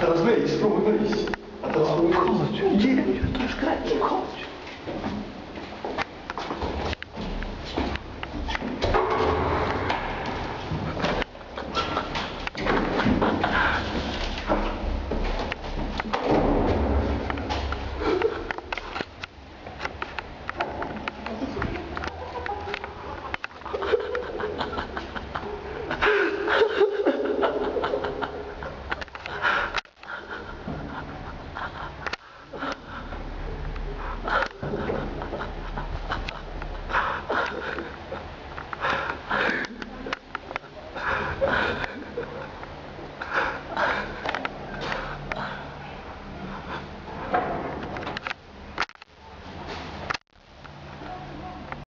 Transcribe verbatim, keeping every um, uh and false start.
teraz wyjść, spróbuj wyjść. A teraz spróbuj Chodź, idziemy, to już kręci, chodź.